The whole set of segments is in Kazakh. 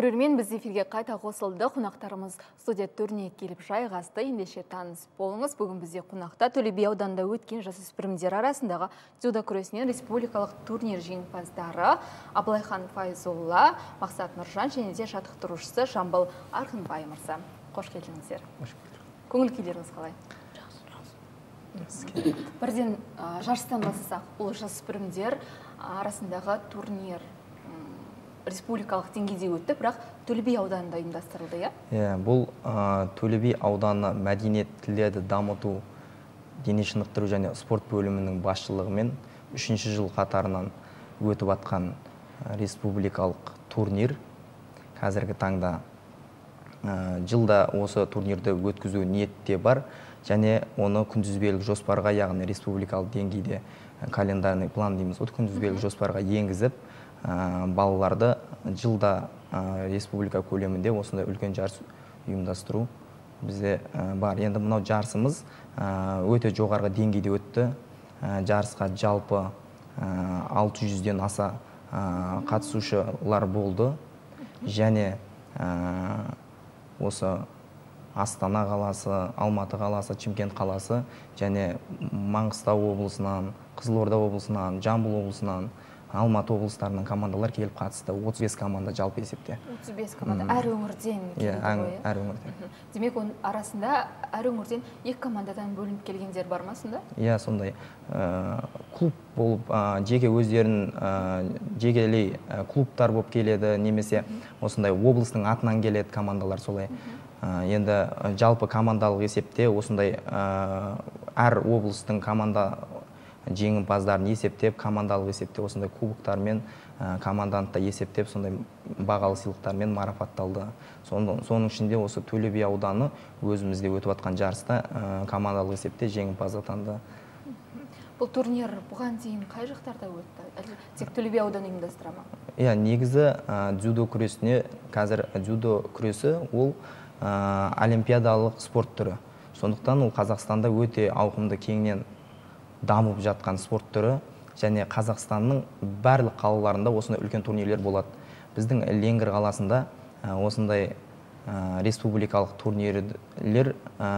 Көрермен, біз эфирге қайта қосылды. Қонақтарымыз студия төріне келіп жайғасты. Ендеше таныс болыңыз. Бүгін бізде қонақта Төле би ауданында өткен жасөспірімдер арасындағы дзюдо күресінен республикалық турнир жеңімпаздары Абылайхан Файзолла, Мақсат Нұржан және де жаттықтырушысы Жамбыл Архынбай мырза. Қош келдіңіздер. Көңіл күйлеріңіз қалай? Бірден жарыстан бастасақ, ол жасөспірімдер арасындағы турнир республикалық деңгейде өтті, бірақ Төле би ауданында ұйымдастырылды, иә? Бұл Төле би ауданы мәдениет тілдерді дамыту, дене шынықтыру және спорт бөлімінің басшылығымен 3-ші жыл қатарынан өтіп атқан республикалық турнир. Қазіргі таңда жылда осы турнирді өткізу ниетте бар, және оны күнтізбелік жоспарға, яғни республикалық деңгейде календарный план дейміз, күнтізбелік жоспарға енгізіп, балаларды жылда республика көлемінде осындай үлкен жарыс ұйымдастыру бізде бар. Енді мынау жарысымыз өте жоғарғы деңгейде өтті. Жарысқа жалпы 600-ден аса қатысушылар болды. Және осы Астана қаласы, Алматы қаласы, Шымкент қаласы және Маңғыстау облысынан, Қызылорда облысынан, Жамбыл облысынан, Алматы облыстарының командалар келіп қатысты. 35 команда жалпы есепте. 35 команда әр өңірден келді ғой? Әр өңірден. Демек, оның арасында әр өңірден 2 командадан бөлініп келгендер бар ма сонда? Иә, сондай. Клуб болып, жеке өздерін жекелей клубтар болып келеді, немесе осындай облыстың атынан келеді командалар солай. Енді жалпы командалық есепте осындай әр облыстың команда жеңімпаздарын есептеп, командалық есепте осындай кубоктармен, команданты есептеп, сондай бағалы сыйлықтармен марапатталды. Соның ішінде осы Төле би ауданы өзімізде өтіп атқан жарыста командалық есепте жеңімпаз атанды. Бұл турнир бұған дейін қай жақтарда өтті? Тек Төле би ауданы ұйымдастыра ма? Иә, негізі дзюдо күресіне, қазір дзюдо күресі ол олимпиадалық спорт түрі. Сондықтан ол Қазақстанда өте ауқымды кеңінен дамып жатқан спорт түрі, және Қазақстанның барлық қалаларында осындай үлкен турнирлер болады. Біздің Ленгір қаласында осындай республикалық турнирлер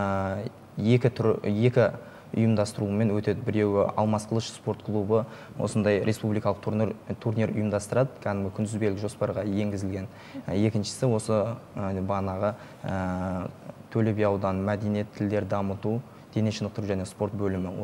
екі ұйымдастыруымен өтеді. Біреуі Алмас Қылыш спорт клубы осындай республикалық турнир ұйымдастырады, кәдімгі күнтізбелік жоспарға енгізілген. Екіншісі осы бағанағы Төле би ауданы мәдениет тілдер дамыту, дене шынықтыру және спорт бөлімі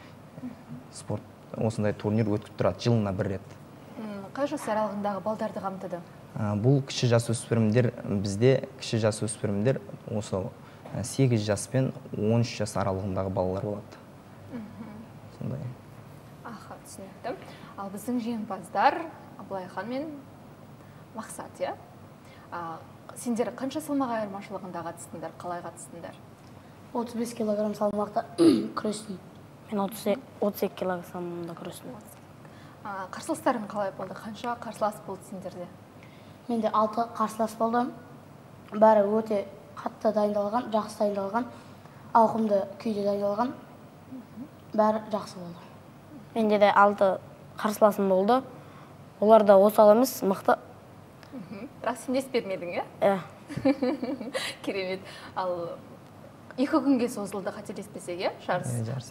осындай турнир өткізіп тұрады, жылына бір рет. Қай жас аралығындағы балдарды қамтыды? Бұл кіші жасөспірімдер, бізде кіші жасөспірімдер осы 8 жас пен 13 жас аралығындағы балалар болады. Сондай. Аха, түсінікті. Ал біздің жеңімпаздар Абылайхан мен Мақсат, иә? Сендер қанша салмақ айырмашылығында қатыстыңдар, қалай қатыстыңдар? 35 килограмм салмақта күрестім. Мен 32 килограмм салмағында күрестім. Қарсыластарың қалай болды? Қанша қарсылас болды сендерде? Менде 6 қарсылас болды. Бәрі өте қатты дайындалған, жақсы дайындалған, ауқымды күйде дайындалған. Бәрі жақсы болды. Менде де 6 қарсыласым болды. Олар да осал емес, мықты. Бірақ сен дес бермедің, иә? Иә. Керемет. Ал 2 күнге созылды, қателеспесек, иә, жарыс?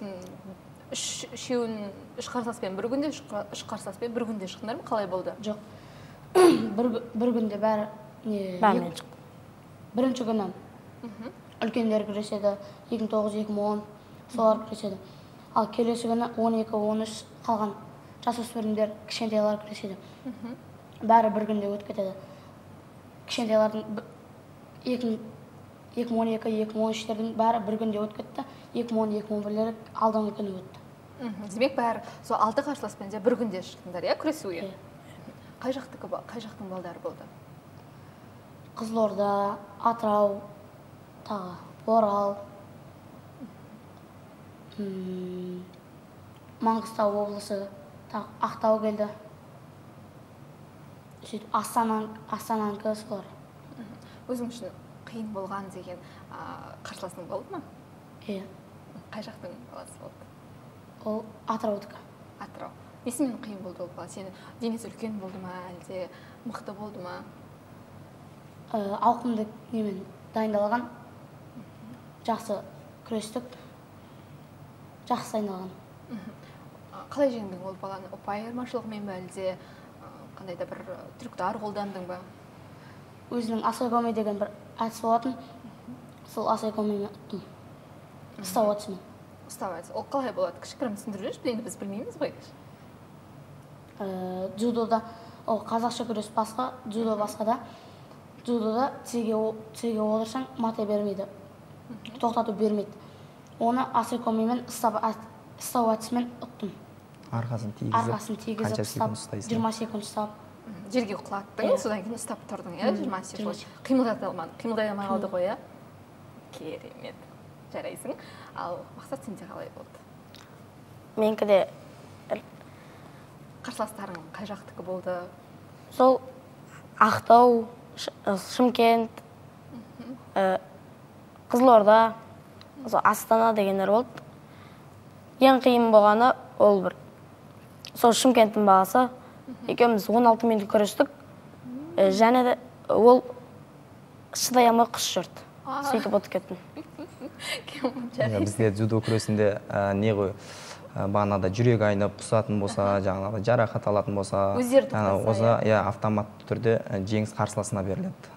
Үш қарсыласпен бір күнде, 3 қарсыласпен бір күнде шықтыңдар ма? Қалай болды? Жоқ. Бір күнде бәрі бәрімен шықты. Бірінші күні үлкендер күреседі, 2009-2010 солар күреседі. Ал келесі күні 12-13 қалған жасөспірімдер, кішкентайлар күреседі. Бәрі бір күнде өтіп кетеді. Кішкентайлардың 2012-2013-тердің бәрі бір күнде өтіп кетті. 2010-2011-лері алдыңғы күні өтті. Демек бәрі сол 6 қарсыласпен бір күнде шықтыңдар, иә, күресуге? Қай жақтың балдары болды? Қызылорда, Атырау, тағы Орал, Маңғыстау облысы, тағы Ақтау келді. Астананікі солар. Өзің үшін қиын болған деген қарсыласың болды ма? Иә. Қай жақтың баласы болды? Ол Атыраудікі. Атырау. Несімен қиын болды ол бала? Сені денесі үлкен болды ма, әлде мықты болды ма? ауқымды немен дайындалған, жақсы күрестік, жақсы дайындалған. Қалай жеңдің ол баланы? Ұпай айырмашылығымен бе әлде қандай да бір трюктар қолдандың ба? Өзінің асайкоми деген бір әдіс болатын, сол асайкомимен ұттым. Ұстау әдісімен. Ұстау әдісі. Ол қалай болады? Кішігірім түсіндіріп жүрші, енді біз білмейміз ғой. Дзюдода, ол қазақша күрес басқа, дзюдо басқа да. Дзюдода тіге отырсаң мата бермейді, тоқтату бермейді. Оны асайкомимен ұстау әдісімен ұттым. Арқасын тигізіп ұстап, 20 секунд ұстап. Жерге құлаттың, содан кейін ұстап тұрдың, 20 секунд. Қимылдай алмай қалды ғой, керемет. Жарайсың. Ал Мақсат, сенде қалай болды? Менікі де қарсыластарың қай жақтікі болды? Сол Ақтау, Шымкент, Қызылорда, Астана дегендер болды. Ең қиын болғаны ол бір. Сол Шымкенттің бағасы. Екеуміз 16 минут күрестік. Және де ол шыдай алмай қыс жүрді. Сөйтіп өтіп кеттім. Бізде дзюдо күресінде не ғой, бағанағыда жүрек айнып құсатын болса, жаңағыда жарақат алатын болса, өздері тоқтаса, автоматты түрде жеңіс қарсыласына беріледі.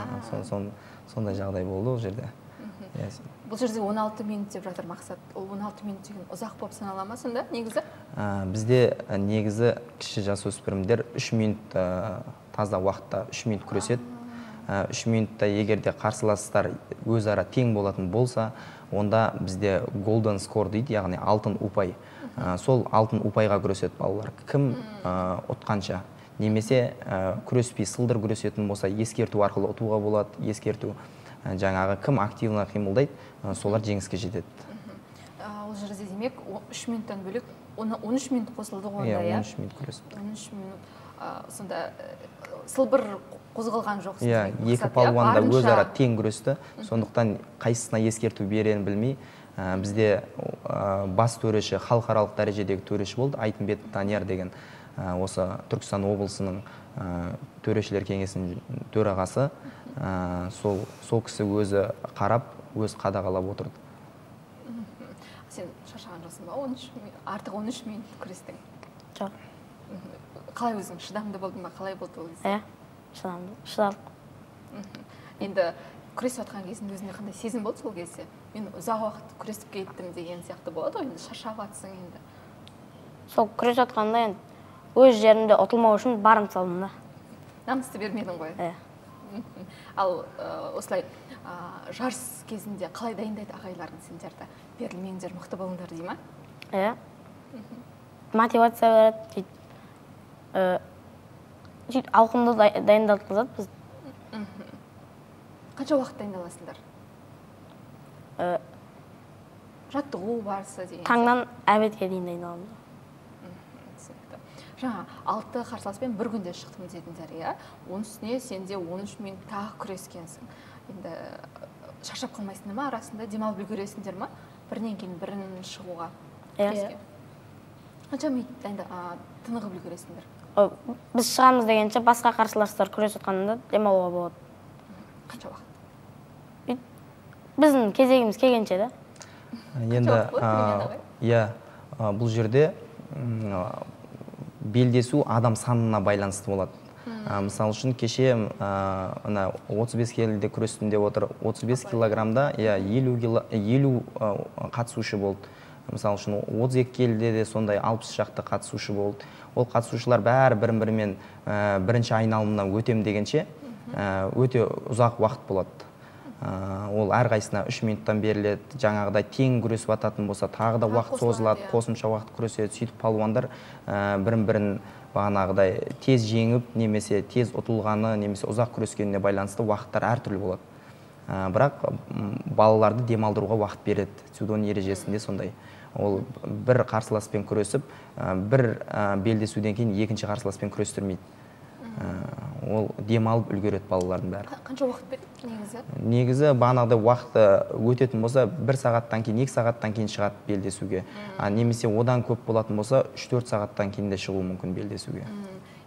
Сондай жағдай болды ол жерде. Бұл жерде 16 минут деп жатыр Мақсат. Ол 16 минут деген ұзақ болып санала ма сонда негізі? Бізде негізі кіші жасөспірімдер 3 минут таза уақытта 3 минут күреседі. 3 минутта егерде қарсыластар өзара тең болатын болса, онда бізде golden score дейді, яғни алтын ұпай. Сол алтын ұпайға күреседі балалар. Кім ұтқанша, немесе күреспей сылдыр күресетін болса, ескерту арқылы ұтуға болады. Ескерту жаңағы кім активно қимылдайды, солар жеңіске жетеді. Ол жерде демек 3 минуттан бөлек 13 минут қосылды ғой онда, 13 минут күресіп. 13 минут. Сонда сылбыр қозғалған жоқ. Екі палуан да өзара тең күресті. Сондықтан қайсысына ескерту берерін білмей, бізде бас төреші, халықаралық дәрежедегі төреші болды, Айтымбет Данияр деген, осы Түркістан облысының төрешілер кеңесінің төрағасы. Сол кісі өзі қарап, өз қадағалап отырды. Сен шаршаған жоқсың ба? Артық 13 минут күрестің? Жоқ. Қалай өзің шыдамды болдың ба? Қалай болды ол кезде? Шыдадық. Енді күресіп жатқан кезінде өзіңде қандай сезім болды сол кезде? Мен ұзақ уақыт күресіп кеттім деген сияқты болады ғой, енді шаршап жатсың енді. Сол күресіп жатқанда енді өз жерімде ұтылмау үшін барым салдым да. Намысты бермедің ғой? Ал осылай жарыс кезінде қалай дайындайды ағайларың сендерді? Берілмеңдер, мықты болыңдар дей ма? Мотивация береді дейді. Ауқымды дайындатқызады біз. Қанша уақыт дайындаласыңдар? Жаттығу барысы деген. Таңнан әбетке дейін дайындаламыз. Жаңа 6 қарсыласпен бір күнде шықтым дедіңдер, иә? Оның үстіне сенде 13 минут тағы күрескенсің. Енді шаршап қалмайсыңдар ма? Арасында демалып үлгересіңдер ма? Бірінен кейін бірін шығуға. Қанша минут тынығып үлгересіңдер? Біз шығамыз дегенше басқа қарсыластар күресіп жатқанда демалуға болады. Қанша уақыт? Біздің кезегіміз келгенше да. Енді бұл жерде белдесу адам санына байланысты болады. Мысалы үшін кеше 35 келіде күрестім деп отыр, 35 килограммда 50 қатысушы болды. Мысалы үшін 32 келіде де сондай 60 шақты қатысушы болды. Ол қатысушылар бәрі бірін-бірімен бірінші айналымнан өтем дегенше өте ұзақ уақыт болады. Ол әрқайсына 3 минуттан беріледі. Жаңағыдай тең күресіп ататын болса, тағы да уақыт созылады, қосымша уақыт күреседі. Сөйтіп палуандар бірін-бірін бағанағыдай тез жеңіп, немесе тез ұтылғаны, немесе ұзақ күрескеніне байланысты уақыттар әртүрлі болады. Бірақ балаларды демалдыруға уақыт береді. Дзюдоның ережесінде сондай. Ол бір қарсыласпен күресіп, бір белдесуден кейін екінші қарсыласпен күрестірмейді. Ол демалып үлгереді балалардың бәрі. Қанша уақыт береді негізі? Негізі бағанағыдай уақыты өтетін болса, 1 сағаттан кейін, 2 сағаттан кейін шығады белдесуге. Немесе одан көп болатын болса, 3-4 сағаттан кейін де шығуы мүмкін белдесуге.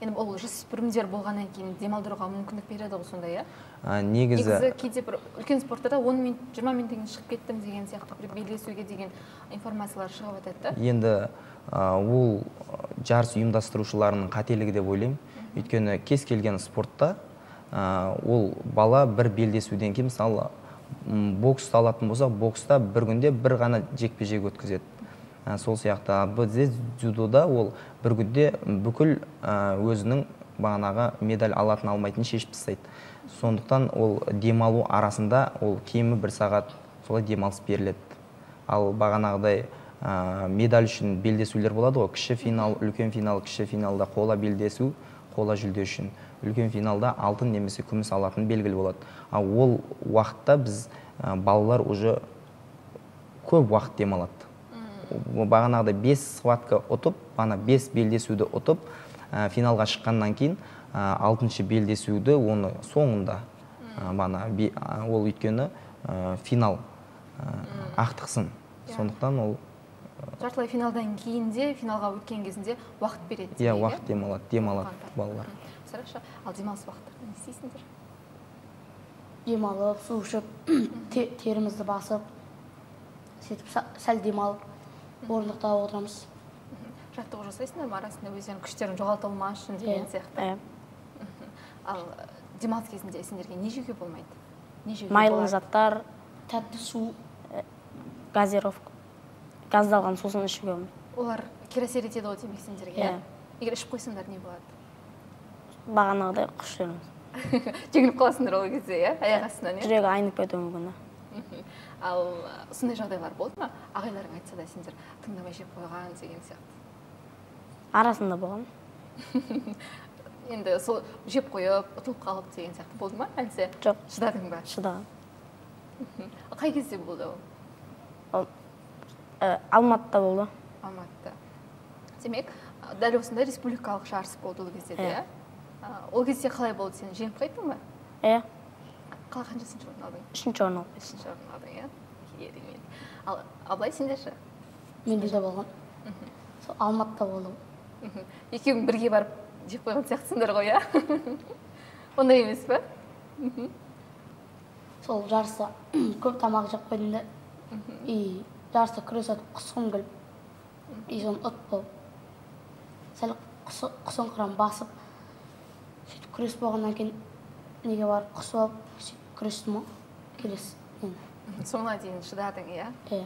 енді ол жасөспірімдер болғаннан кейін демалдыруға мүмкіндік береді ғой сонда, иә? Негізі кейде бір үлкен спортта 10 минут, 20 минуттан кейін шығып кеттім деген сияқты бір белдесуге деген информациялар шығып жатады. Енді ол жарыс ұйымдастырушыларының қателігі деп ойлаймын. Өйткені кез келген спортта ол бала бір белдесуден кейін, мысалы бокс алатын болса, бокста бір күнде бір ғана жекпе-жек өткізеді. Сол сияқты бізде дзюдода ол бір күнде бүкіл өзінің бағанағы медаль алатын алмайтын шешіп тастайды. Сондықтан ол демалу арасында ол кемі бір сағат солай демалыс беріледі. Ал бағанағыдай медаль үшін белдесулер болады ғой, кіші финал, үлкен финал, кіші финалда қола белдесу, қола жүлде үшін, үлкен финалда алтын немесе күміс алатын белгілі болады. Ал ол уақытта біз балалар уже көп уақыт демалады. Бағанағыдай 5 схватка ұтып, 5 белдесуді ұтып, финалға шыққаннан кейін 6-шы белдесуді оны соңында ол өйткені финал ақтықсын. Сондықтан ол жартылай финалдан кейін де финалға өткен кезінде уақыт береді. Иә, уақыт демалады балалар. Сараша, ал демалыс уақыттарда не істейсіңдер? Демалып, су ішіп, терімізді басып, сөйтіп сәл демалып, орындықта отырамыз. Жаттығу жасайсыңдар ма арасында өздерінің күштерін жоғалта алмас үшін деген сияқты? Ал демалыс кезінде сендерге не жеуге болмайды? Майлы заттар, тәтті су, газировка, газдалған сусын ішуге болмайды. Олар кері әсер етеді ғой демек сендерге? Егер ішіп қойсаңдар не болады? Бағанағыдай құшырмыз. Жеңіліп қаласыңдар ол кезде, аяқ астынан? Жүрегі айнып кетуі мүмкін. Ал сондай жағдайлар болды ма? Ағайларың айтса да сендер тыңдамай жеп қойған деген сияқты? Арасында болған. Енді сол жеп қойып, ұтылып қалып деген сияқты болды ма? Әлсе жоқ, шыдадың ба? Шыдаған. Қай кезде болды ол? Алматыда болды. Алматыда. Демек, дәл осындай республикалық жарыс болды ол кезде де? Ол кезде қалай болды, сен жеңіп қайттың ба? Иә. Қалай қаншасыншы орын алдың? 3-ші орын алдым. 3-ші орын алдың, иә? Керемет. Ал Абылай сендер ше? Менде де болған. Сол Алматыда болды. Екеуің бірге барып жеп қойған сияқтысыңдар ғой, иә? Ондай емес пе? Сол жарыста көп тамақ жеп қойдым да, жарыста күрес өтіп құсқым келіп, соны ұтып болып, сәл құсыңқырам басып, сөйтіп күрес болғаннан кейін неге барып құсып алып, сөйтіп күрестім ғой, келесі. Соңына дейін шыдадың, иә? Иә.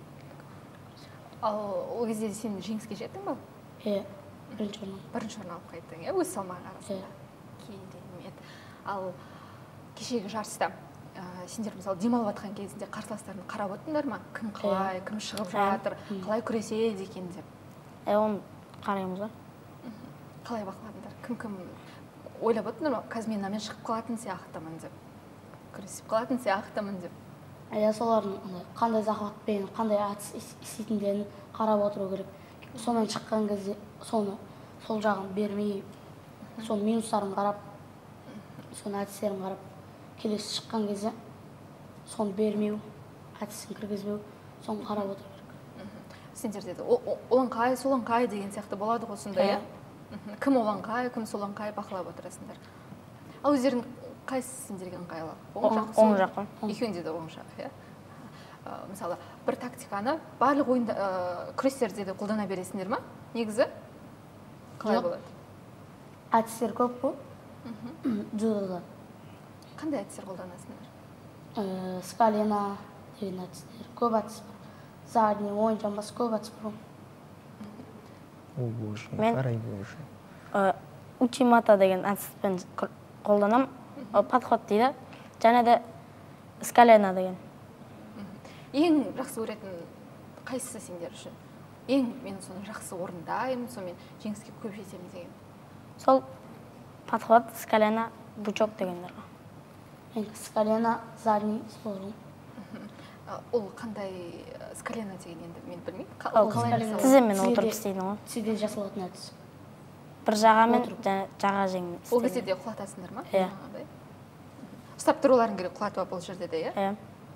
Ал ол кезде сен жеңіске жеттің ба? Иә, бірінші орын. Бірінші орын алып қайттың, иә? Өз салмағы арасында. Керемет. Ал кешегі жарыста сендер мысалы демалып жатқан кезінде қарсыластарын қарап отырдыңдар ма? Кім қалай, кім шығып жатыр, қалай күреседі екен деп? Оны қараймыз ба? Қалай бақыладыңдар? Кім ойлап отырдыңдар ма? Қазір мен мынамен шығып қалатын сияқтымын деп, күресіп қалатын сияқтымын деп. Солардың қандай захватпен, қандай атыс істейтіндерін қарап отыру керек. Сонымен шыққан кезде соны сол жағын бермей, соны минустарын қарап, соны әдістерін қарап, келесі шыққан кезде соны бермеу, әдісін кіргізбеу, соны қарап отыру керек. Сендер деді, олың қай, солың қай деген сияқты болады ғой сонда, иә? Кім олың қай, кім солың қай бақылап отырасыңдар. Ал өздерің қайсысы сендерге ыңғайлы? Оң жақ. Екеуінде де оң жақ, иә? Мысалы, бір тактиканы барлық ойында күрестерде де қолдана бересіңдер ма? Негізі? Қалай болады? Әдістер көп қой, дзюдода. Қандай әдістер қолданасыңдар? Скалена деген әдістер, көп әдіс бар. Задний, оң жамбас, көп әдіс бар. О, боже, қарай боже. Учимата деген әдіспен қолданам, подход дейді, және де скалена деген. Ең жақсы көретін қайсысы сендер үшін? Мен соны жақсы орындаймын, сонымен жеңіске көп жетемін деген. Сол подход, скалена, бучок дегендер. Скалена, задний, спорым. Ол қандай скалена деген енді мен білмеймін. Тіземен отырып істейді ғой. Тізеде жасалатын әдіс. Бір жағамен жаға жеңмен істейді. Ол кезде де құлатасыңдар ма? Иә. Ұстап тұруларың керек құлатып бұл жерде де, иә? Иә.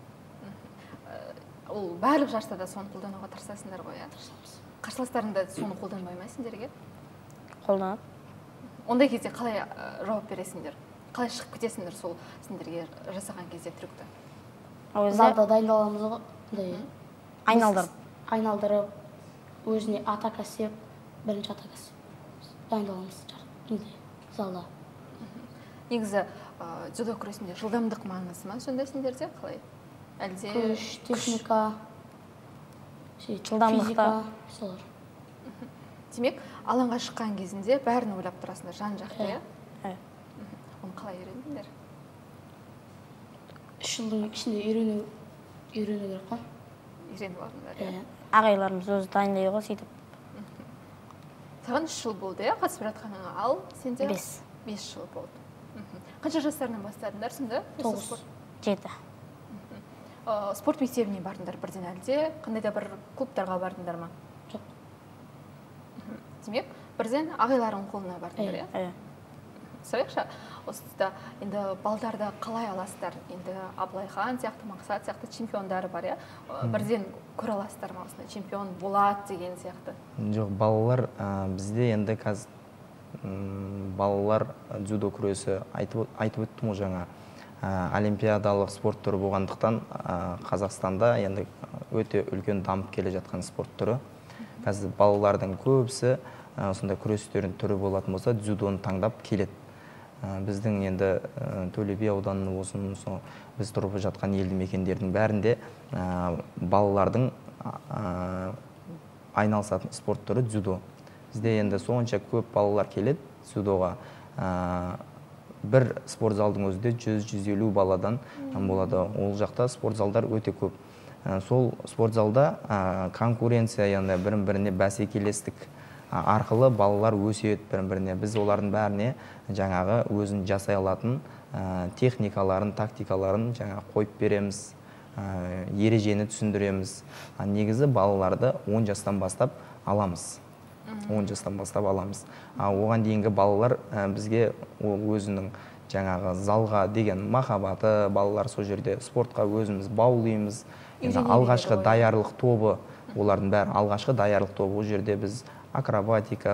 Ол барлық жарыста да соны қолдануға тырысасыңдар ғой, иә? Қарсыластарың да соны қолданбай ма сендерге? Қолданады. Ондай кезде қалай жауап бересіңдер? Қалай шығып кетесіңдер сол сендерге жасаған кезде трюкті? Залда дайындаламыз ғой, айналдырып өзіне атака істеп, бірінші атака істеп дайындаламыз залда. Негізі дзюдо күресінде жылдамдық маңызды ма сонда сендерде қалай? Әлде Күш, техника, Жылдамдықта. физика, солар. демек алаңға шыққан кезінде бәрін ойлап тұрасыңдар жан-жақты, иә? Оны қалай үйрендіңдер? 3 жылдың ішінде үйрену керек қой. Үйреніп алдыңдар, иә? Ағайларымыз өзі дайындайды ғой, сөйтіп. Саған 3 жыл болды, иә, қатысып жатқаныңа, ал сенде 5 жыл болды. Қанша жастарынан бастадыңдар сонда? 9. 7. Спорт мектебіне бардыңдар бірден әлде қандай да бір клубтарға бардыңдар ма? Жоқ. Демек, бірден ағайларың қолына бардыңдар, иә? Сұрайықшы, осыда енді балдарды қалай аласыздар? Енді Абылайхан сияқты, Мақсат сияқты чемпиондары бар, иә? Бірден көре аласыздар ма осындай чемпион болады деген сияқты? Жоқ, балалар бізде енді қазір балалар дзюдо күресі айтып өттім ғой жаңа. Олимпиадалық спорт түрі болғандықтан Қазақстанда енді өте үлкен дамып келе жатқан спорт түрі. Қазір балалардың көбісі сондай күрестердің түрі болатын болса, дзюдоны таңдап келеді. Біздің енді Төле би ауданының болсын, біз тұрып жатқан елді мекендердің бәрінде балалардың айналысатын спорт түрі дзюдо. Бізде енді сонша көп балалар келеді дзюдоға. Бір спорт залдың өзінде 100-150 баладан болады. Ол жақта спорт залдар өте көп. Сол спорт залда конкуренция, яғни бірін-біріне бәсекелестік арқылы балалар өседі бірін-біріне. Біз олардың бәріне жаңағы өзін жасай алатын техникаларын, тактикаларын жаңа қойып береміз, ережені түсіндіреміз. Негізі балаларды 10 жастан бастап аламыз. 10 жастан бастап аламыз. Оған дейінгі балалар бізге өзінің жаңағы залға деген махаббаты, балалар сол жерде спортқа өзіміз баулимыз. Алғашқы даярлық тобы, олардың бәрі алғашқы даярлық тобы. Ол жерде біз акробатика,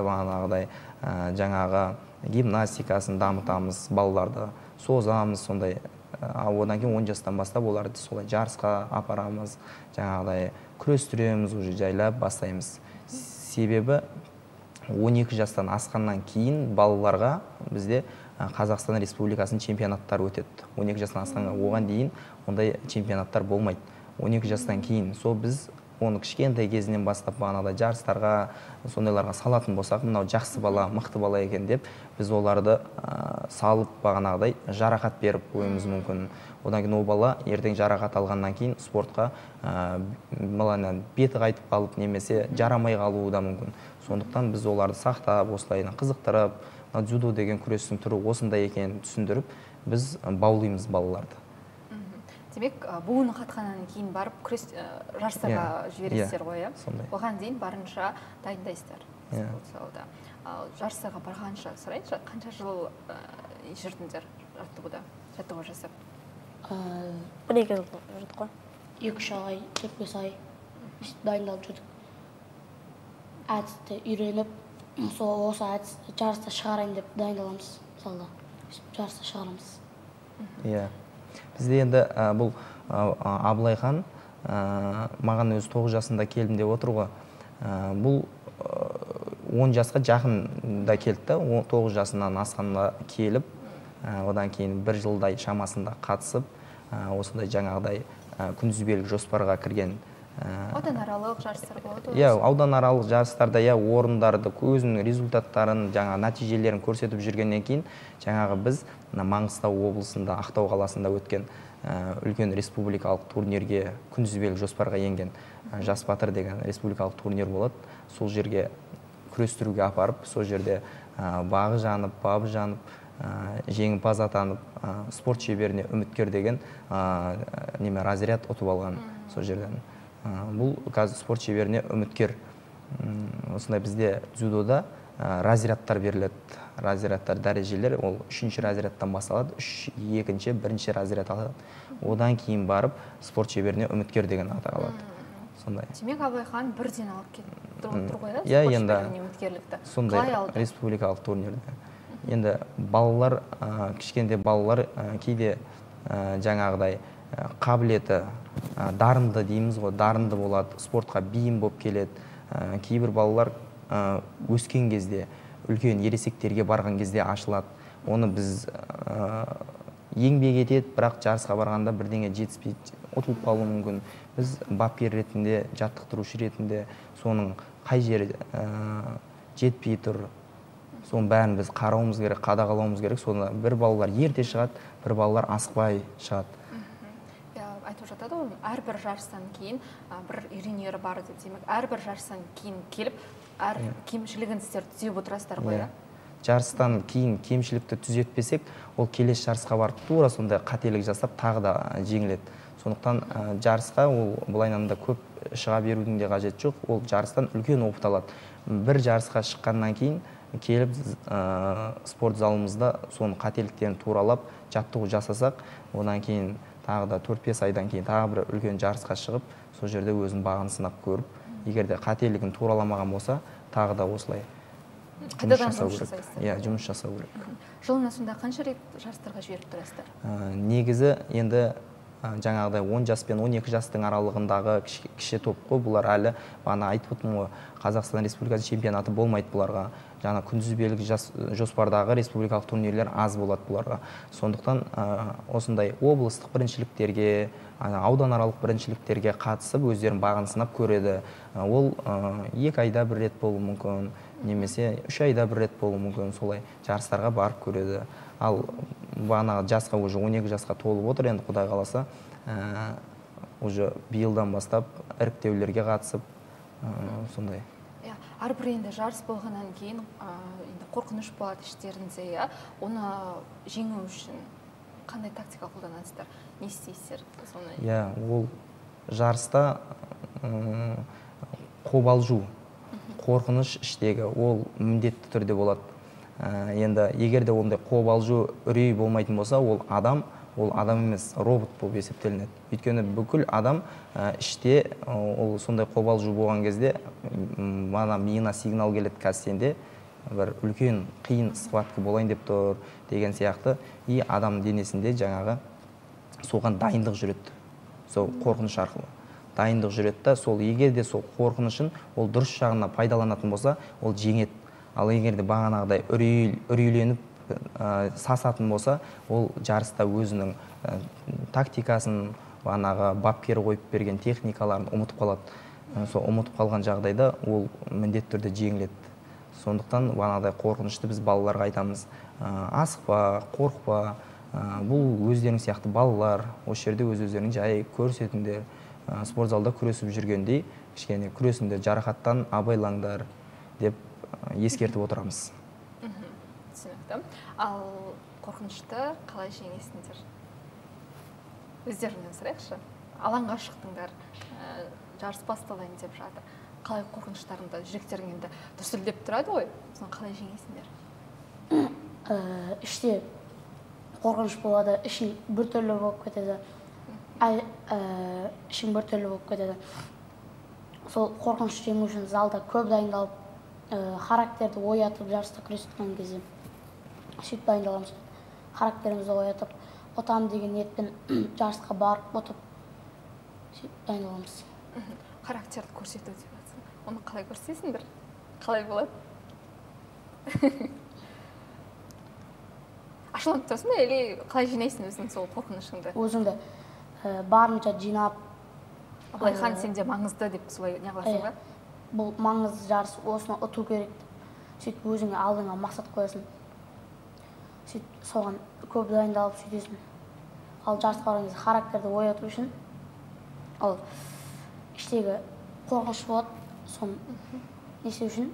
жаңағы гимнастикасын дамытамыз, балаларды созамыз, сондай. Одан кейін 10 жастан бастап оларды солай жарысқа апарамыз, жаңағыдай күрестіреміз, уже жайлап бастаймыз. Себебі 12 жастан асқаннан кейін балаларға бізде Қазақстан Республикасының чемпионаттары өтеді. 12 жастан асқанға, оған дейін ондай чемпионаттар болмайды. 12 жастан кейін сол біз оны кішкентай кезінен бастап бағанағыдай жарыстарға, сондайларға салатын болсақ, мынау жақсы бала, мықты бала екен деп, біз оларды салып бағанағыдай жарақат беріп қоюымыз мүмкін. Одан кейін ол бала ертең жарақат алғаннан кейін спортқа баланың беті қайтып қалып, немесе жарамай қалуы да мүмкін. Сондықтан біз оларды сақтап, осылайына қызықтырып, дзюдо деген күрестің түрі осындай екенін түсіндіріп, біз баулимыз балаларды. Демек, буыны қатқаннан кейін барып күрес жарыстарға жібересіздер ғой, иә? Оған дейін барынша дайындайсыздар. Жарыстарға барғанша сұрайыншы, қанша жыл жүрдіңдер жаттығу жасап? 1-2 жыл жүрдік қой. 2-3 ай, 4-5 ай дайындалып жүрдік. Әдісті үйреніп, осы әдісті жарыста шығарайын деп дайындаламыз залда. Жарыста шығарамыз. Бізде енді бұл Абылайхан маған өзі 9 жасында келдім деп отыр ғой. Бұл 10 жасқа жақында келді, 9 жасынан асқанда келіп, одан кейін 1 жылдай шамасында қатысып, осындай жаңағыдай күнтізбелік жоспарға кірген. Ауданаралық жарыстар болады? Ауданаралық жарыстарда орындарды, өзінің результаттарын, жаңа нәтижелерін көрсетіп жүргеннен кейін, жаңағы біз Маңғыстау облысында, Ақтау қаласында өткен үлкен республикалық турнирге, күнтізбелік жоспарға енген Жас батыр деген республикалық турнир болады. Сол жерге күрестіруге апарып, сол жерде бағы жанып, бабы жанып, жеңімпаз атанып, спорт шеберіне үміткер деген разряд ұтып алған сол жерден. Бұл қазір спорт шеберіне үміткер. Осындай бізде дзюдода разрядтар беріледі. Разрядтар, дәрежелер, ол 3-ші разрядтан басталады, 2-ші, 1-ші разряд алады. Одан кейін барып спорт шеберіне үміткер деген атақ алады. Сондай. Демек, Абылайхан бірден алып кетіп тұр ғой, спорт шеберіне үміткерлікті? Сондай республикалық турнирде. енді балалар, кішкентай балалар кейде жаңағыдай қабілеті дарынды дейміз ғой, дарынды болады, спортқа бейім болып келеді. Кейбір балалар өскен кезде, үлкен ересектерге барған кезде ашылады. Оны біз еңбек етеді, бірақ жарысқа барғанда бірдеңе жетіспейді, ұтылып қалуы мүмкін. Біз бапкер ретінде, жаттықтырушы ретінде соның қай жері жетпей тұр, соның бәрін біз қарауымыз керек, қадағалауымыз керек. Соны бір балалар ерте шығады, бір балалар асықпай шығады. Айтып жатады ғой, әрбір жарыстан кейін бір үйренері бар деп демек, әрбір жарыстан кейін келіп, әр кемшілігін сіздер түзеп отырасыздар ғой. Жарыстан кейін кемшілікті түзетпесек, ол келесі жарысқа барып тура сондай қателік жасап тағы да жеңіледі. Сондықтан жарысқа ол былайнамда көп шыға берудің де қажет жоқ. Ол жарыстан үлкен опыт алады. Бір жарысқа шыққаннан кейін келіп спорт залымызда соның қателіктерін туралап жаттығу жасасақ, одан кейін тағы да 4-5 айдан кейін тағы бір үлкен жарысқа шығып, сол жерде өзін бағын сынап көріп, егер де қателігін тураламаған болса, тағы да осылай жұмыс жасау керек. Жылына сонда қанша рет жарыстарға жіберіп тұрасыздар? Негізі енді жаңағыдай 10 жас пен 12 жастың аралығындағы кіші топ қой, бұлар әлі бана айтып отырмын ғой, Қазақстан Республикасы чемпионаты болмайды бұларға. Жаңа күнтізбелік жоспардағы республикалық турнирлер аз болады бұларға. Сондықтан осындай облыстық біріншіліктерге, ауданаралық біріншіліктерге қатысып, өздерін бағын сынап көреді. Ол 2 айда бір рет болуы мүмкін, немесе 3 айда бір рет болуы мүмкін, солай жарыстарға барып көреді. Ал бағана жасқа уже 12 жасқа толып отыр, енді Құдай қаласа, уже биылдан бастап іріктеулерге қатысып, сондай. Әрбір енді жарыс болғаннан кейін қорқыныш болады іштерінде, оны жеңу үшін қандай тактика қолданасыздар, не істейсіздер? Ол жарыста қобалжу, қорқыныш іштегі, ол міндетті түрде болады. Енді егер де ондай қобалжу, үрей болмайтын болса, ол адам емес, робот болып есептелінеді. Өйткені бүкіл адам іште ол сондай қобалжу болған кезде миына сигнал келеді, қазір сенде бір үлкен қиын схватка болайын деп тұр деген сияқты, и адам денесінде жаңағы соған дайындық жүреді. Сол қорқыныш арқылы дайындық жүреді да, сол егер де сол қорқынышын ол дұрыс жағына пайдаланатын болса, ол жеңеді. Ал егер де бағанағыдай үрейленіп сасатын болса, ол жарыста өзінің тактикасын, бағанағы бапкер қойып берген техникаларын ұмытып қалады. Сол ұмытып қалған жағдайда ол міндетті түрде жеңіледі. Сондықтан бағанағыдай қорқынышты біз балаларға айтамыз: асықпа, қорықпа, бұл өздерің сияқты балалар, осы жерде өздерің жай көрсетіңдер. Спорт залда күресіп жүргендей, кішкене күресіңдер, жарақаттан абайлаңдар деп ескертіп отырамыз. Түсінікті. Ал қорқынышты қалай жеңесіңдер? Өздеріңнен сұрайықшы. Алаңға шықтыңдар, жарыс басталайын деп жатыр. Қалай қорқыныштарыңды, жүректеріңді дүрсілдеп тұрады ғой, соны қалай жеңесіңдер? Іште қорқыныш болады, ішің біртүрлі болып кетеді. Ішің біртүрлі болып кетеді. Сол қорқыныш жеңу үшін залда көп дайындалып, характерді оятып, жарыста күрескен кезде сөйтіп дайындаламыз. Характерімізді оятып, ұтам деген ниетпен жарысқа барып ұтып сөйтіп дайындаламыз. Характерді көрсету деп жатсың. Оны қалай көрсетесіңдер? Қалай болады? Ашыланып тұрсың ба, или қалай жинайсың өзің сол қорқынышыңды? Өзіңді барынша жинап. Абылайхан сенде маңызды деп солай не қыласың ба? Бұл маңызды жарыс, осыны ұту керек. Сөйтіп өзіңе алдыңа мақсат қоясың. Сөйтіп соған көп дайындалып сөйтесің. Ал жарысқа барған кезде характерді ояту үшін, ал іштегі қорқыныш болады, соны несе үшін?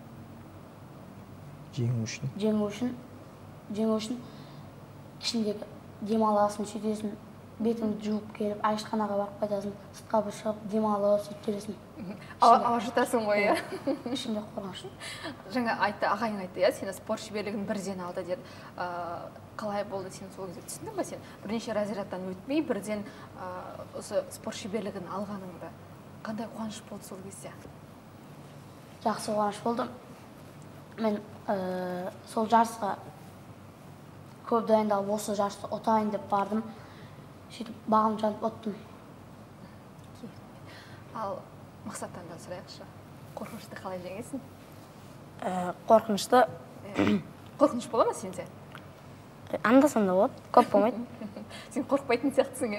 Жеңу үшін ішіндегі демаласың, сөйтесің. Бетіңді жуып келіп, айшқанаға барып қайтасың, сыртқа бір шығып, демалып, сөйтіп келесің. Ауа жұтасың ғой, иә? Ішінде қорқыныш. Жаңа ағайың айтты, иә, сені спорт шеберлігін бірден алды деді. Қалай болды, сен сол кезде түсіндің ба сен? Бірнеше разрядтан өтпей, бірден осы спорт шеберлігін алғаныңды. Қандай қуаныш болды сол кезде? Жақсы қуаныш болды. Мен сол жарысқа көп дайындалып осы жарысты ұтайын деп бардым. Сөйтіп бағым жанып ұттым. Ал Мақсаттан да сұрайықшы. Қорқынышты қалай жеңесің? Қорқынышты Қорқыныш бола ма сенде? анда-санда болады, көп болмайды. Сен қорқпайтын сияқтысың,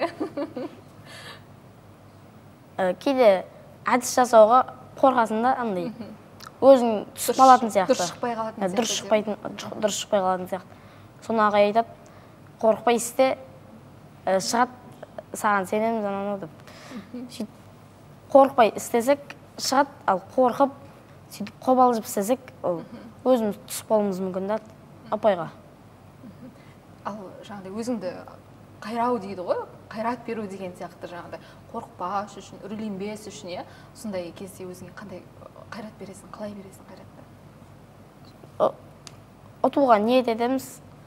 Кейде әдіс жасауға қорқасың да, андай өзің түсіп қалатын сияқты. Дұрыс шықпай қалатын сияқты. Дұрыс шықпай қалатын сияқты. Соны ағай айтады, қорықпай істе, шығады, саған сенеміз анау деп. Сөйтіп қорықпай істесек шығады, ал қорқып, сөйтіп қобалжып істесек, өзіміз түсіп қалуымыз мүмкін да апайға. Ал жаңағыдай өзіңді қайрау дейді ғой, қайрат беру деген сияқты жаңағыдай қорықпаш үшін, үрейленбес үшін, сондай кезде өзіңе қандай қайрат бересің, қалай бересің қайратты? Ұтуға ниет етеміз.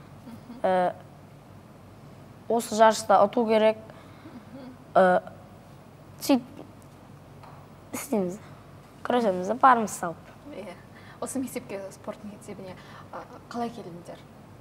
Осы жарыста ұту керек. Сөйтіп істейміз, күресеміз, барымыз салып. Осы мектепке, спорт мектебіне қалай келдіңдер?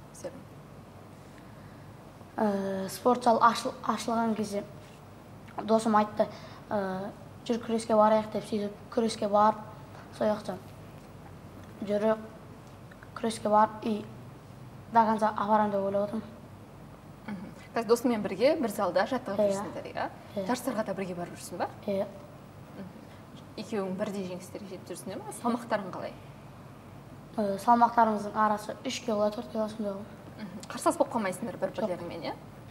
Спорт зал ашылған кезде досым айтты, жүр күреске барайық деп, сөйтіп күреске барып, сол жақта жүріп, күреске барып, до конца апарам деп ойлап отырмын. Қазір досыңмен бірге бір залда жаттығып жүрсіңдер, жарыстарға да бірге барып жүрсің ба? Иә. Екеуің бірдей жеңістерге жетіп жүрсіңдер ме? Салмақтарың қалай? Салмақтарымыздың арасы 3 кило, 4 кило сондай. Қарсылас болып қалмайсыңдар бір-бірлеріңмен,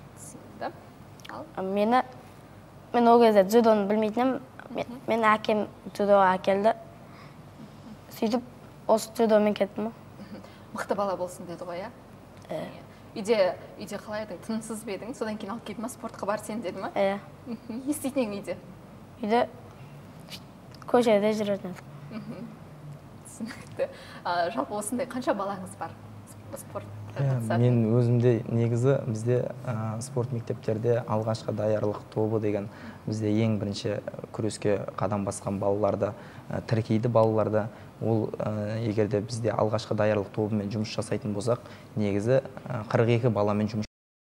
Мен ол кезде дзюдоны білмейтінім, мен әкем дзюдоға әкелді. Сөйтіп, осы дзюдомен кеттім. Мықты бала болсын деді ғой, Үйде қалай едің, тынымсыз ба едің, содан кейін алып келіп ма, спортқа бар сен деді ма? Не істейтін едің үйде? Үйде көшеде жүретін едік. Түсінікті. Жалпы осындай қанша балаңыз бар спорт? Мен өзімде негізі бізде спорт мектептерде алғашқы даярлық тобы деген бізде ең бірінші күреске қадам басқан балаларды тіркейді балаларды. Ол егерде бізде алғашқы даярлық тобымен жұмыс жасайтын болсақ, негізі 42 баламен жұмыс.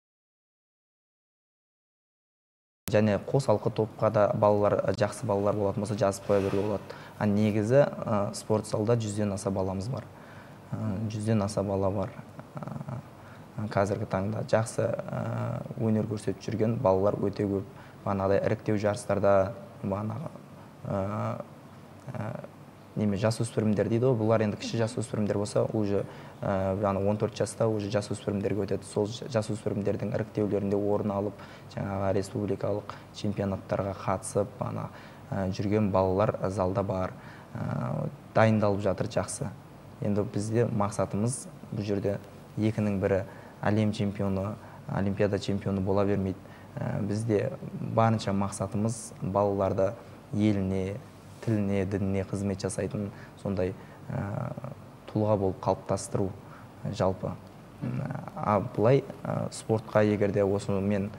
Және қосалқы топқа да балалар, жақсы балалар болатын болса, жазып қоя беруге болады. Негізі спорт залда 100-ден аса баламыз бар. 100-ден аса бала бар. Қазіргі таңда жақсы өнер көрсетіп жүрген балалар өте көп. Бағанағыдай іріктеу жарыстарда, жасөспірімдер дейді ғой, бұлар енді кіші жасөспірімдер болса, уже 14 жаста уже жасөспірімдерге өтеді. Сол жасөспірімдердің іріктеулерінде орын алып, жаңағы республикалық чемпионаттарға қатысып, жүрген балалар залда бар. Дайындалып жатыр жақсы. Енді бізде мақсатымыз бұл жерде екінің бірі әлем чемпионы, олимпиада чемпионы бола бермейді. Бізде барынша мақсатымыз балаларды еліне, тіліне, дініне қызмет жасайтын сондай тұлға болып қалыптастыру жалпы. Бұлай спортқа егерде осы менің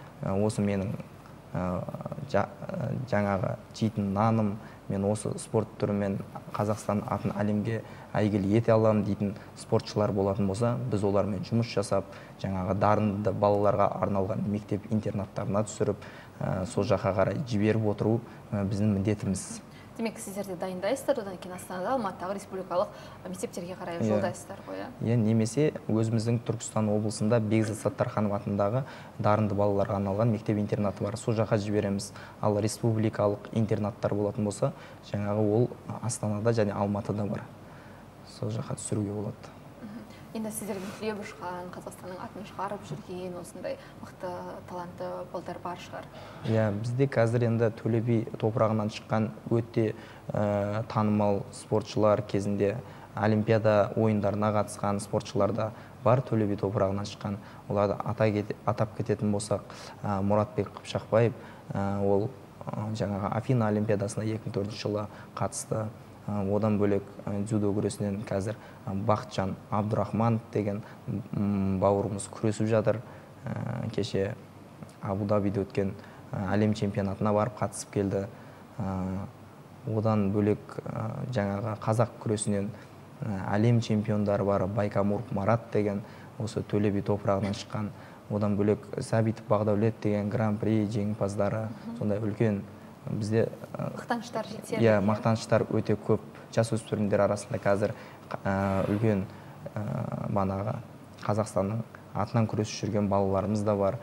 жаңағы жейтін наным, мен осы спорт түрімен Қазақстан атын әлемге әйгілі ете аламын дейтін спортшылар болатын болса, біз олармен жұмыс жасап, жаңағы дарынды балаларға арналған мектеп интернаттарына түсіріп, сол жаққа қарай жіберіп отыру біздің міндетіміз. Демек, сіздерде дайындайсыздар, одан кейін Астанада, Алматыдағы республикалық мектептерге қарай жолдайсыздар ғой? Немесе өзіміздің Түркістан облысында Бекзат Саттарханов атындағы дарынды балаларға арналған мектеп интернаты бар. Сол жаққа жібереміз. Ал республикалық интернаттар болатын болса, жаңағы ол Астанада және Алматыда бар. Сол жаққа түсіруге болады. Енді сіздердің түлеп ұшқан, Қазақстанның атын шығарып жүрген, осындай мықты талантты балдар бар шығар? Бізде қазір енді Төле би топырағынан шыққан өте танымал спортшылар, кезінде олимпиада ойындарына қатысқан спортшылар да бар Төле би топырағынан шыққан. Оларды атап кететін болсақ, Мұратбек Қыпшақбаев, ол жаңағы Афина олимпиадасына 2004 жылы қатысты. Одан бөлек дзюдо күресінен қазір Бақытжан Абдурахман деген бауырымыз күресіп жатыр. Кеше Абу-Дабиде өткен әлем чемпионатына барып қатысып келді. Одан бөлек жаңағы қазақ күресінен әлем чемпиондары бар. Байкамуров Марат деген осы Төле би топырағынан шыққан. Одан бөлек Сәбитов Бағдәулет деген гран-при жеңімпаздары, сондай үлкен бізде мақтаныштар жетеді. Иә, мақтаныштар өте көп. Жасөспірімдер арасында қазір үлкен банағы Қазақстанның атынан күресіп жүрген балаларымыз да бар.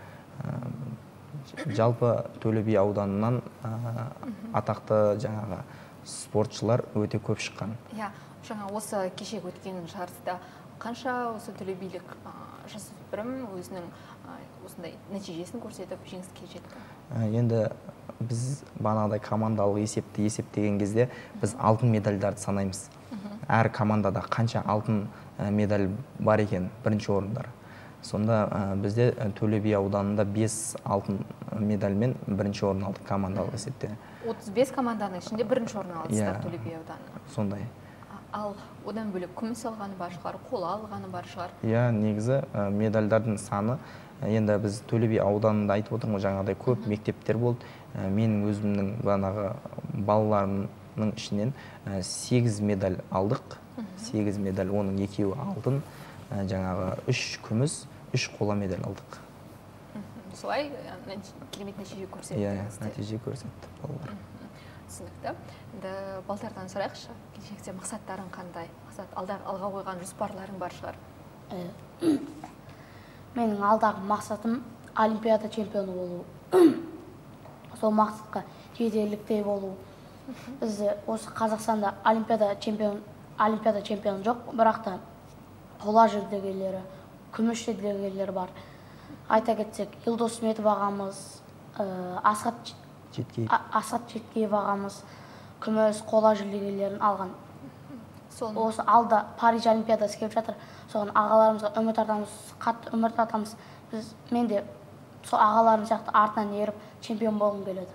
Жалпы Төле би ауданынан атақты жаңағы спортшылар өте көп шыққан. Иә, жаңа осы кешегі өткен жарыста қанша осы Төле билік жасөспірім өзінің осындай нәтижесін көрсетіп жеңіске жетті? Енді біз бағанағыдай командалық есепті есептеген кезде біз алтын медальдарды санаймыз. Әр командада қанша алтын медаль бар екен, бірінші орындар. Сонда бізде Төле би ауданында 5 алтын медальмен бірінші орын алдық командалық есепте. 35 команданың ішінде бірінші орын алдыңыздар Төле би ауданына. Сондай. Ал одан бөлек күміс алғаны бар шығар, қола алғаны бар шығар. Иә, негізі медальдардың саны, енді біз Төле би ауданында айтып отырмыз, жаңағыдай көп мектептер болды. Менің өзімнің бағанағы балаларымның ішінен 8 медаль алдық. 8 медаль, оның 2-і алтын, жаңағы 3 күміс, 3 қола медаль алдық. Солай керемет нәтиже көрсетті. Иә, нәтиже көрсетті балалар. Түсінікті. Енді Балтардан сұрайықшы, келешекте мақсаттарың қандай? Алға қойған жоспарларың бар шығар? Менің алдағы мақсатым Олимпиада чемпионы болу. Сол мақсатқа жетерліктей болу. Бізде осы Қазақстанда Олимпиада чемпионы жоқ, бірақ та қола жүлдегерлері, күміс жүлдегерлері бар. Айта кетсек, Елдос Сметов ағамыз, Асхат Жеткеев ағамыз күміс, қола жүлдегерлерін алған. Осы алда Париж олимпиадасы келіп жатыр. Соған ағаларымызға үміт артамыз, қатты үміт артамыз. Мен де сол ағаларым сияқты артынан еріп чемпион болғым келеді.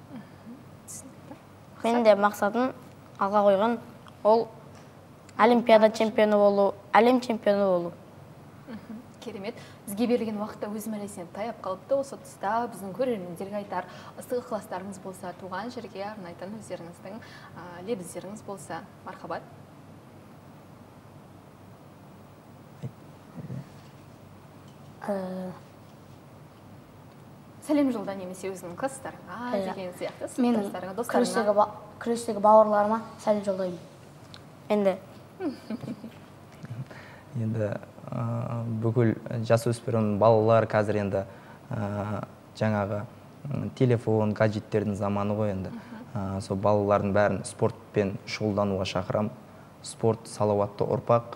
Мен де мақсатым алға қойған ол олимпиада чемпионы болу, әлем чемпионы болу. Керемет. Бізге берілген уақытта өз мәресіне таяп қалыпты. Осы тұста біздің көрермендерге айтар ыстық ықыластарыңыз болса, туған жерге арнайтын өздеріңіздің лебіздеріңіз болса, мархабат. Сәлем жолда немесе өзінің класстарыңа деген сияқты. Менің күрестегі бауырларыма сәлем жолдаймын. Енді бүкіл жасөспірім балалар қазір енді жаңағы телефон, гаджеттердің заманы ғой енді. Сол балалардың бәрін спортпен шұғылдануға шақырам. Спорт салауатты ұрпақ,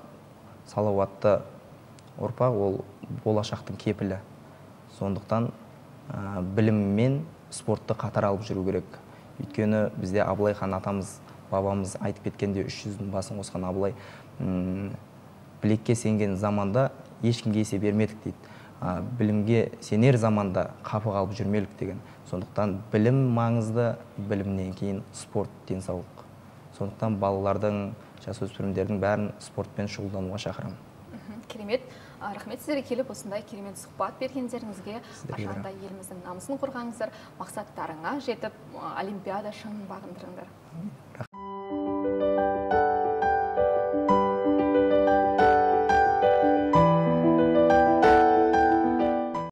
ол болашақтың кепілі. Сондықтан біліммен спортты қатар алып жүру керек. Өйткені бізде Абылай хан атамыз, бабамыз айтып кеткенде 300-дің басын қосқан Абылай, білекке сенген заманда ешкімге есе бермедік дейді. Білімге сенер заманда қапы қалып жүрмелік деген. Сондықтан білім маңызды, білімнен кейін спорт, денсаулық. Сондықтан балалардың, жасөспірімдердің бәрін спортпен шұғылдануға шақырамын. Керемет. Рахмет сіздерге келіп, осындай керемет сұхбат бергендеріңізге. Қашанда еліміздің намысын қорғаңыздар, мақсаттарыңа жетіп, олимпиада шыңын бағындырыңдар.